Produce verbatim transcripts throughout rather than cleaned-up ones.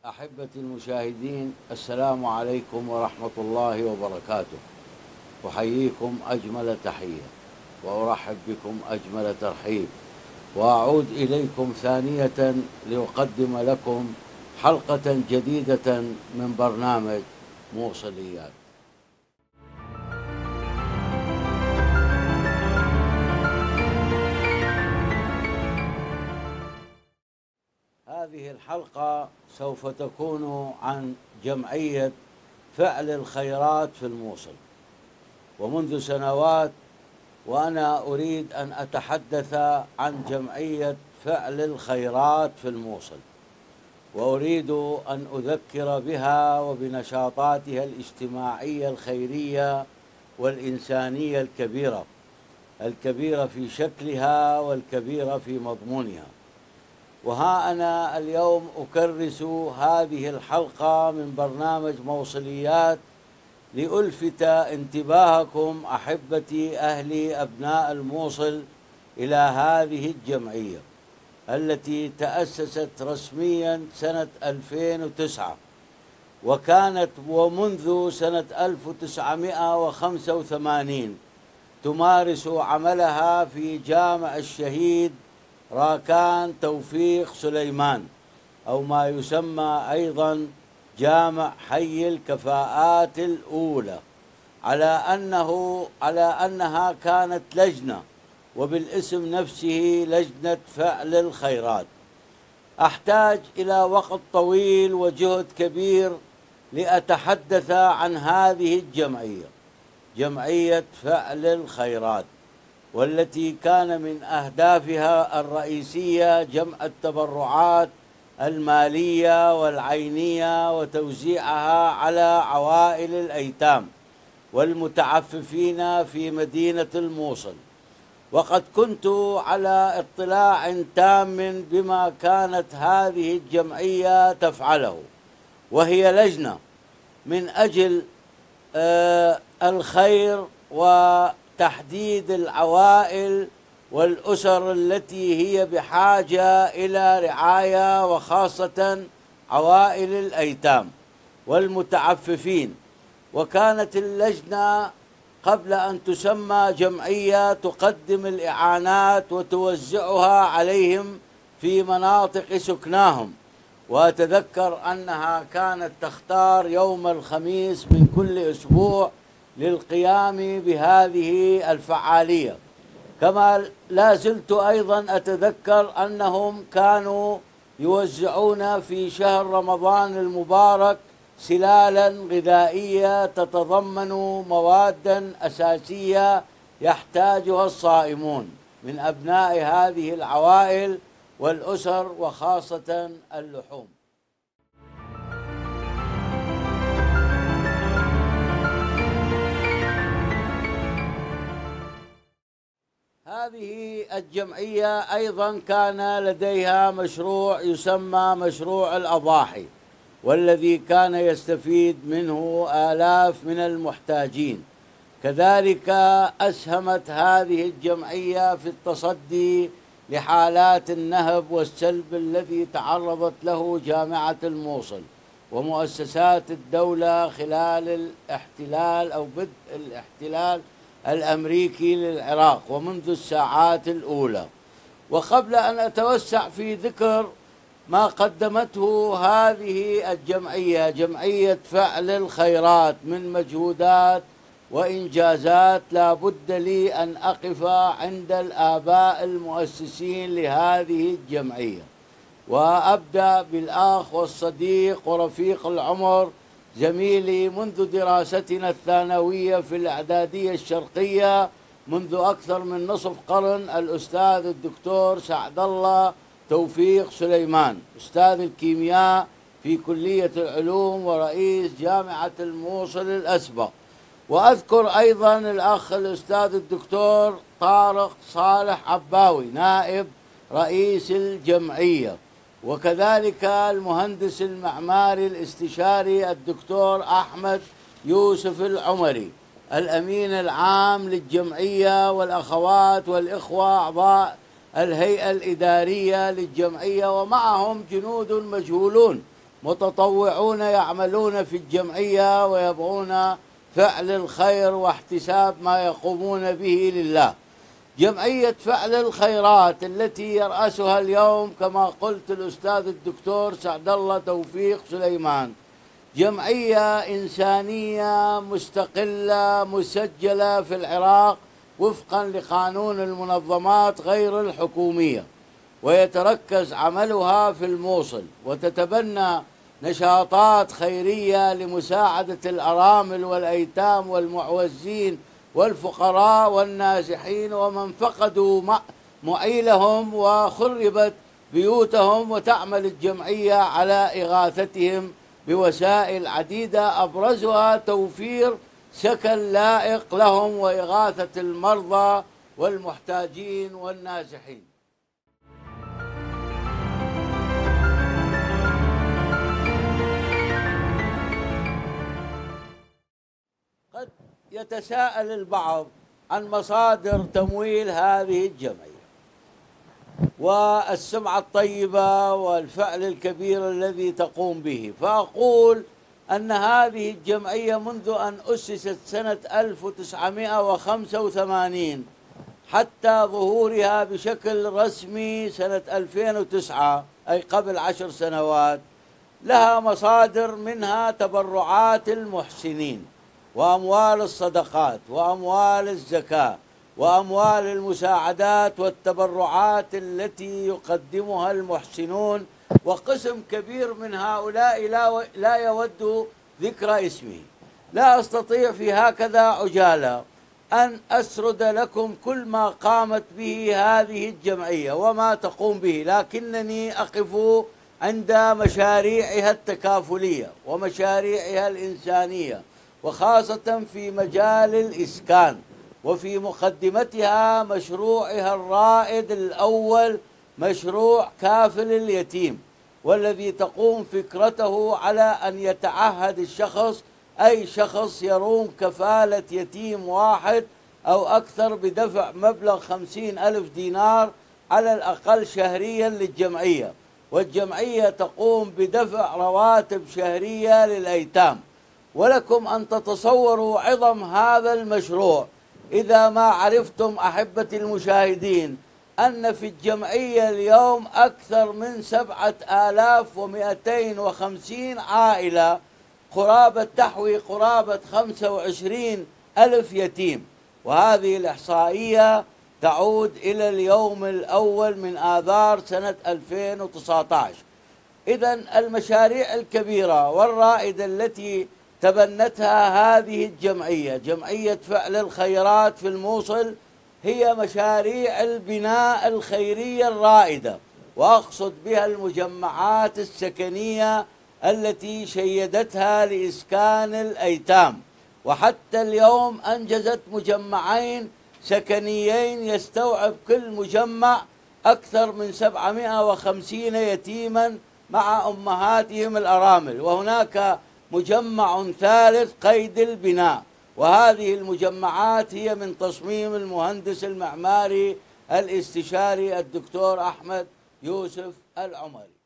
أحبتي المشاهدين، السلام عليكم ورحمة الله وبركاته. أحييكم أجمل تحية وأرحب بكم أجمل ترحيب، وأعود إليكم ثانية لأقدم لكم حلقة جديدة من برنامج موصليات. هذه الحلقة سوف تكون عن جمعية فعل الخيرات في الموصل. ومنذ سنوات وأنا أريد أن أتحدث عن جمعية فعل الخيرات في الموصل، وأريد أن أذكر بها وبنشاطاتها الاجتماعية الخيرية والإنسانية الكبيرة الكبيرة في شكلها والكبيرة في مضمونها. وها أنا اليوم أكرس هذه الحلقة من برنامج موصليات لألفت انتباهكم أحبتي أهلي أبناء الموصل إلى هذه الجمعية التي تأسست رسميا سنة ألفين وتسعة، وكانت ومنذ سنة ألف وتسعمائة وخمسة وثمانين تمارس عملها في جامع الشهيد راكان توفيق سليمان، أو ما يسمى أيضا جامع حي الكفاءات الأولى، على أنه على أنها كانت لجنة، وبالاسم نفسه لجنة فعل الخيرات. أحتاج إلى وقت طويل وجهد كبير لأتحدث عن هذه الجمعية، جمعية فعل الخيرات، والتي كان من أهدافها الرئيسية جمع التبرعات المالية والعينية وتوزيعها على عوائل الأيتام والمتعففين في مدينة الموصل. وقد كنت على اطلاع تام بما كانت هذه الجمعية تفعله، وهي لجنة من أجل آه الخير وتحديد العوائل والأسر التي هي بحاجة إلى رعاية، وخاصة عوائل الأيتام والمتعففين. وكانت اللجنة قبل أن تسمى جمعية تقدم الإعانات وتوزعها عليهم في مناطق سكناهم، وأتذكر أنها كانت تختار يوم الخميس من كل أسبوع للقيام بهذه الفعالية. كما لا زلت أيضا أتذكر أنهم كانوا يوزعون في شهر رمضان المبارك سلالا غذائية تتضمن مواد أساسية يحتاجها الصائمون من أبناء هذه العوائل والأسر، وخاصة اللحوم. هذه الجمعية أيضا كان لديها مشروع يسمى مشروع الأضاحي، والذي كان يستفيد منه آلاف من المحتاجين. كذلك أسهمت هذه الجمعية في التصدي لحالات النهب والسلب الذي تعرضت له جامعة الموصل ومؤسسات الدولة خلال الاحتلال أو بدء الاحتلال الأمريكي للعراق ومنذ الساعات الأولى. وقبل أن أتوسع في ذكر ما قدمته هذه الجمعية، جمعية فعل الخيرات، من مجهودات وإنجازات، لا بد لي أن أقف عند الآباء المؤسسين لهذه الجمعية، وأبدأ بالأخ والصديق ورفيق العمر زميلي منذ دراستنا الثانوية في الإعدادية الشرقية منذ أكثر من نصف قرن، الأستاذ الدكتور سعد الله توفيق سليمان، أستاذ الكيمياء في كلية العلوم ورئيس جامعة الموصل الأسبق. وأذكر أيضا الأخ الأستاذ الدكتور طارق صالح عباوي نائب رئيس الجمعية، وكذلك المهندس المعماري الاستشاري الدكتور أحمد يوسف العمري، الأمين العام للجمعية، والأخوات والإخوة أعضاء الهيئة الإدارية للجمعية، ومعهم جنود مجهولون متطوعون يعملون في الجمعية ويبغون فعل الخير واحتساب ما يقومون به لله. جمعية فعل الخيرات التي يرأسها اليوم كما قلت الأستاذ الدكتور سعد الله توفيق سليمان، جمعية إنسانية مستقلة مسجلة في العراق وفقا لقانون المنظمات غير الحكومية، ويتركز عملها في الموصل، وتتبنى نشاطات خيرية لمساعدة الأرامل والأيتام والمعوزين والفقراء والنازحين ومن فقدوا معيلهم وخربت بيوتهم، وتعمل الجمعية على إغاثتهم بوسائل عديدة أبرزها توفير سكن لائق لهم وإغاثة المرضى والمحتاجين والنازحين. قد يتساءل البعض عن مصادر تمويل هذه الجمعية والسمعة الطيبة والفعل الكبير الذي تقوم به، فأقول أن هذه الجمعية منذ أن أسست سنة ألف وتسعمائة وخمسة وثمانين حتى ظهورها بشكل رسمي سنة ألفين وتسعة، أي قبل عشر سنوات، لها مصادر منها تبرعات المحسنين وأموال الصدقات وأموال الزكاة وأموال المساعدات والتبرعات التي يقدمها المحسنون، وقسم كبير من هؤلاء لا يود ذكر اسمه. لا أستطيع في هكذا عجالة أن أسرد لكم كل ما قامت به هذه الجمعية وما تقوم به، لكنني أقف عند مشاريعها التكافلية ومشاريعها الإنسانية، وخاصة في مجال الإسكان، وفي مقدمتها مشروعها الرائد الأول مشروع كافل اليتيم، والذي تقوم فكرته على أن يتعهد الشخص، أي شخص يروم كفالة يتيم واحد أو أكثر، بدفع مبلغ خمسين ألف دينار على الأقل شهريا للجمعية، والجمعية تقوم بدفع رواتب شهرية للأيتام. ولكم أن تتصوروا عظم هذا المشروع إذا ما عرفتم أحبتي المشاهدين أن في الجمعية اليوم أكثر من سبعة آلاف ومئتين وخمسين عائلة، قرابة تحوي قرابة خمسة وعشرين ألف يتيم، وهذه الإحصائية تعود إلى اليوم الأول من آذار سنة ألفين وتسعة عشر. إذن المشاريع الكبيرة والرائدة التي تبنتها هذه الجمعية، جمعية فعل الخيرات في الموصل، هي مشاريع البناء الخيرية الرائدة، وأقصد بها المجمعات السكنية التي شيدتها لإسكان الأيتام، وحتى اليوم أنجزت مجمعين سكنيين يستوعب كل مجمع أكثر من سبعمائة وخمسين يتيما مع أمهاتهم الأرامل، وهناك مجمع ثالث قيد البناء، وهذه المجمعات هي من تصميم المهندس المعماري الاستشاري الدكتور أحمد يوسف العمري.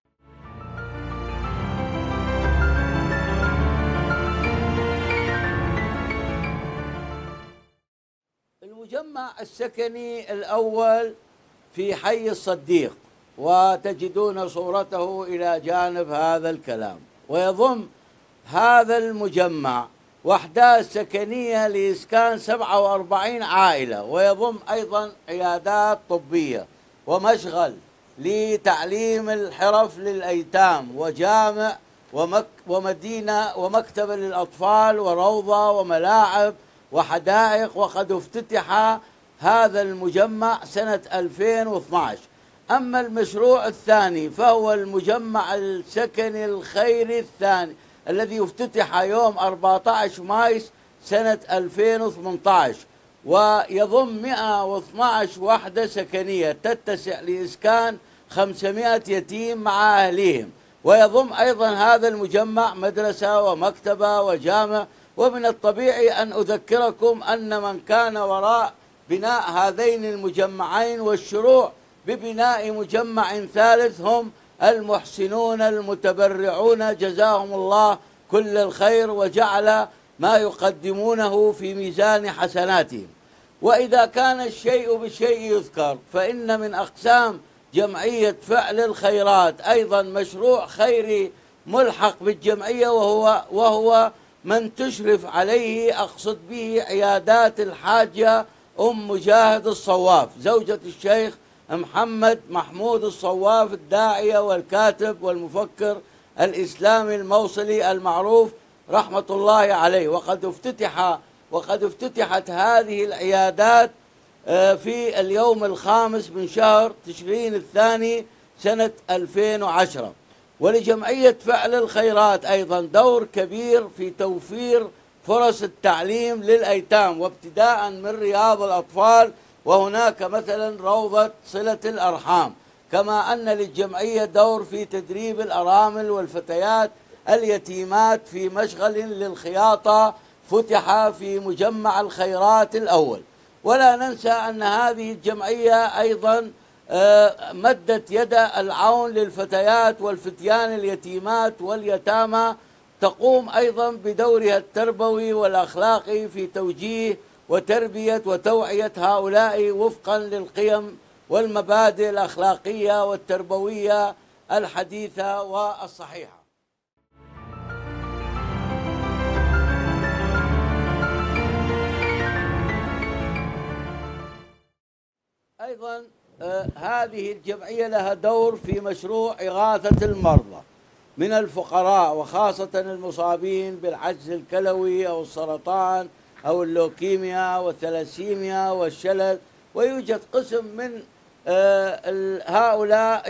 المجمع السكني الأول في حي الصديق، وتجدون صورته إلى جانب هذا الكلام، ويضم هذا المجمع وحدات سكنية لإسكان سبعة وأربعين عائلة، ويضم أيضا عيادات طبية ومشغل لتعليم الحرف للأيتام وجامع ومك ومدينة ومكتبة للأطفال وروضة وملاعب وحدائق. وقد افتتح هذا المجمع سنة ألفين واثني عشر. أما المشروع الثاني فهو المجمع السكني الخيري الثاني الذي افتتح يوم أربعة عشر مايس سنة ألفين وثمانية عشر، ويضم مئة واثني عشر وحدة سكنية تتسع لإسكان خمسمائة يتيم مع أهليهم، ويضم أيضا هذا المجمع مدرسة ومكتبة وجامع. ومن الطبيعي أن أذكركم أن من كان وراء بناء هذين المجمعين والشروع ببناء مجمع ثالث هم المحسنون المتبرعون جزاهم الله كل الخير، وجعل ما يقدمونه في ميزان حسناتهم. وإذا كان الشيء بالشيء يذكر، فإن من أقسام جمعية فعل الخيرات أيضا مشروع خيري ملحق بالجمعية، وهو وهو من تشرف عليه، أقصد به عيادات الحاجة أم مجاهد الصواف، زوجة الشيخ محمد محمود الصواف، الداعية والكاتب والمفكر الإسلامي الموصلي المعروف رحمة الله عليه. وقد افتتح وقد افتتحت هذه العيادات في اليوم الخامس من شهر تشرين الثاني سنة ألفين وعشرة. ولجمعية فعل الخيرات أيضا دور كبير في توفير فرص التعليم للأيتام، وابتداء من رياض الأطفال، وهناك مثلا روضة صلة الأرحام. كما أن للجمعية دور في تدريب الأرامل والفتيات اليتيمات في مشغل للخياطة فتح في مجمع الخيرات الأول. ولا ننسى أن هذه الجمعية أيضا مدت يد العون للفتيات والفتيان اليتيمات واليتامى، تقوم أيضا بدورها التربوي والأخلاقي في توجيه وتربية وتوعية هؤلاء وفقا للقيم والمبادئ الأخلاقية والتربوية الحديثة والصحيحة. أيضا آه هذه الجمعية لها دور في مشروع إغاثة المرضى من الفقراء، وخاصة المصابين بالعجز الكلوي أو السرطان أو اللوكيميا والثلاسيميا والشلل. ويوجد قسم من آه هؤلاء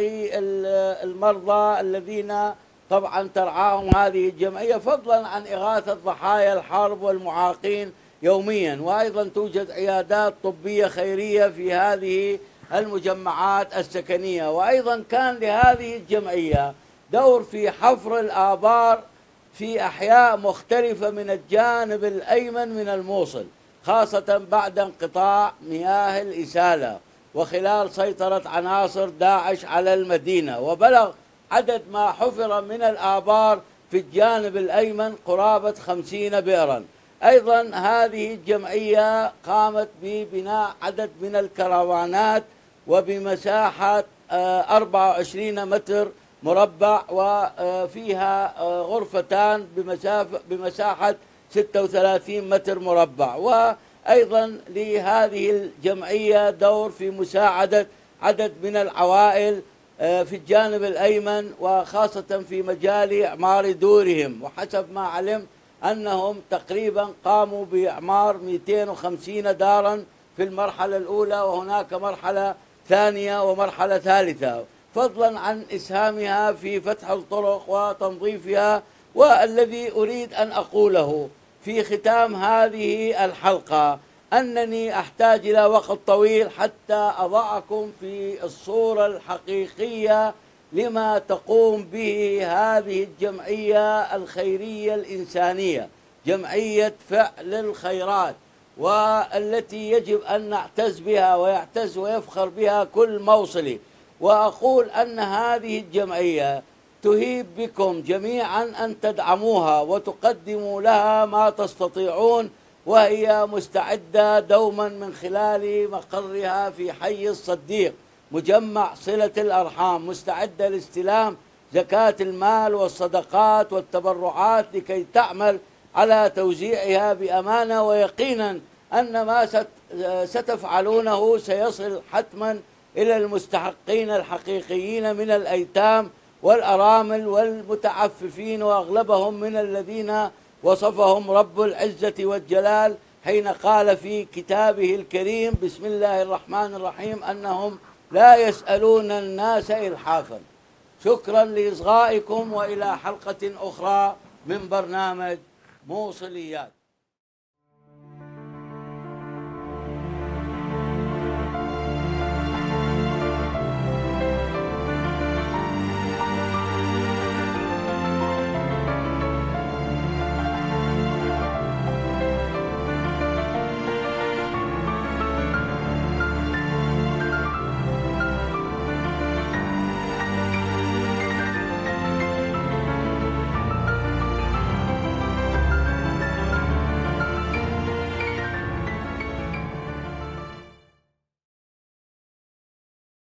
المرضى الذين طبعا ترعاهم هذه الجمعية، فضلا عن إغاثة ضحايا الحرب والمعاقين يوميا. وأيضا توجد عيادات طبية خيرية في هذه المجمعات السكنية. وأيضا كان لهذه الجمعية دور في حفر الآبار في أحياء مختلفة من الجانب الأيمن من الموصل، خاصة بعد انقطاع مياه الإسالة وخلال سيطرة عناصر داعش على المدينة. وبلغ عدد ما حفر من الآبار في الجانب الأيمن قرابة خمسين بئرا. أيضا هذه الجمعية قامت ببناء عدد من الكرفانات وبمساحة أربعة وعشرين متر مربع، وفيها غرفتان بمساحة ستة وثلاثين متر مربع. وأيضا لهذه الجمعية دور في مساعدة عدد من العوائل في الجانب الأيمن، وخاصة في مجال إعمار دورهم. وحسب ما علم أنهم تقريبا قاموا بإعمار مئتين وخمسين دارا في المرحلة الأولى، وهناك مرحلة ثانية ومرحلة ثالثة، فضلا عن إسهامها في فتح الطرق وتنظيفها. والذي أريد أن أقوله في ختام هذه الحلقة أنني أحتاج إلى وقت طويل حتى أضعكم في الصورة الحقيقية لما تقوم به هذه الجمعية الخيرية الإنسانية، جمعية فعل الخيرات، والتي يجب أن نعتز بها ويعتز ويفخر بها كل موصلي. وأقول أن هذه الجمعية تهيب بكم جميعا أن تدعموها وتقدموا لها ما تستطيعون، وهي مستعدة دوما من خلال مقرها في حي الصديق مجمع صلة الأرحام، مستعدة لاستلام زكاة المال والصدقات والتبرعات لكي تعمل على توزيعها بأمانة، ويقينا أن ما ستفعلونه سيصل حتما إلى المستحقين الحقيقيين من الأيتام والأرامل والمتعففين، وأغلبهم من الذين وصفهم رب العزة والجلال حين قال في كتابه الكريم بسم الله الرحمن الرحيم أنهم لا يسألون الناس إلحافا. شكرا لإصغائكم، وإلى حلقة أخرى من برنامج موصليات.